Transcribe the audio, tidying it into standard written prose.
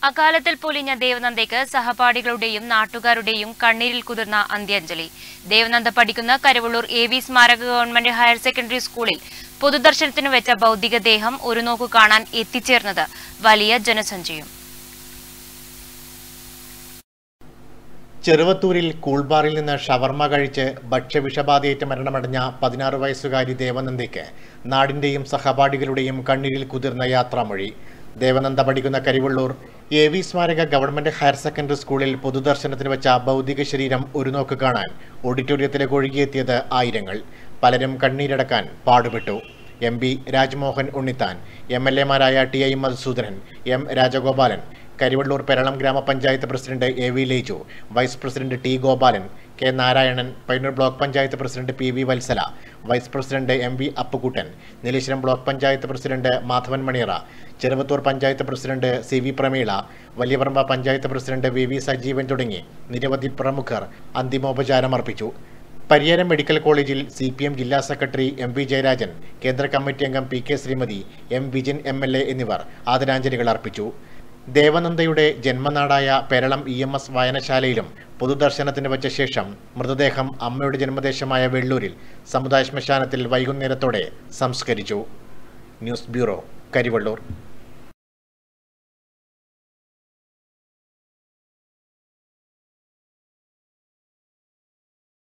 അകാലത്തിൽ പൊലിഞ്ഞ ദേവനന്ദയ്ക്ക് സഹപാഠികളുടെയും നാട്ടുകാരുടെയും കണ്ണീരിൽ കുതിർന്ന അന്ത്യാഞ്ജലി. ദേവനന്ദ പഠിക്കുന്ന കരുവള്ളൂർ AV സ്മാരക ഗവൺമെന്റ് ഹയർ സെക്കൻഡറി സ്കൂളിൽ പൊതുദർശനത്തിന് വെച്ച ഭൗതികദേഹം ഒരു നോക്കു കാണാൻ എത്തിച്ചേർന്നത് വലിയ ജനസഞ്ചയം. ചെറുവത്തൂരിൽ കൂൾബാറിൽ നിന്ന് ഷവർമ കഴിച്ച് ഭക്ഷ്യവിഷബാധയേറ്റ് മരണമടഞ്ഞ 16 വയസ്സുകാരി ദേവനന്ദയ്ക്ക് നാടിന്റെയും സഹപാഠികളുടെയും കണ്ണീരിൽ കുതിർന്ന യാത്രാമൊഴി. ദേവനന്ദ പഠിക്കുന്ന കരിവള്ളൂർ AV സ്മാരക ഗവൺമെന്റ് ഹയർ സെക്കൻഡറി സ്കൂളിൽ പൊതുദർശനത്തിന് വെച്ച ഭൗതിക ശരീരം ഒരു നോക്ക് കാണാൻ ഓഡിറ്റോറിയത്തിലേക്ക് ഒഴുകിയെത്തിയത് ആയിരങ്ങൾ. പലരും കണ്ണീരടക്കാൻ പാടുപെട്ടു. MP രാജ്മോഹൻ ഉണ്ണിത്താൻ, MLA മാരായ TI Madhusoodanan, M Rajagopalan, Karivellur Peralam grama panchayat president AV Leju, vice president T Gopalan, K Narayanan, Payyanur block panchayat president PV Vatsala, vice president MV Appukuttan, Nileshwaram block panchayat president Madhavan Maniyara, Cheruvathur panchayat president CV Prameela, Valiyaparamba panchayat president VV Sajeevan തുടങ്ങി നിരവധി പ്രമുഖർ അന്തിമോപചാരം അർപ്പിച്ചു. പരിയാരം മെഡിക്കൽ കോളേജിൽ CPM ജില്ലാ സെക്രട്ടറി MV ജയരാജൻ, കേന്ദ്ര കമ്മിറ്റി അംഗം PK Shrimati, M Vijin MLA എന്നിവർ ആദരാഞ്ജലികൾ അർപ്പിച്ചു. ദേവനന്ദയുടെ ജന്മനാടായ പെരളം EMS വായനശാലയിലും പൊതുദർശനത്തിന് വെച്ച ശേഷം മൃതദേഹം അമ്മയുടെ ജന്മദേശമായ വെള്ളൂരിൽ സമുദായ ശ്മശാനത്തിൽ വൈകുന്നേരത്തോടെ സംസ്കരിച്ചു. News bureau, Karivellur.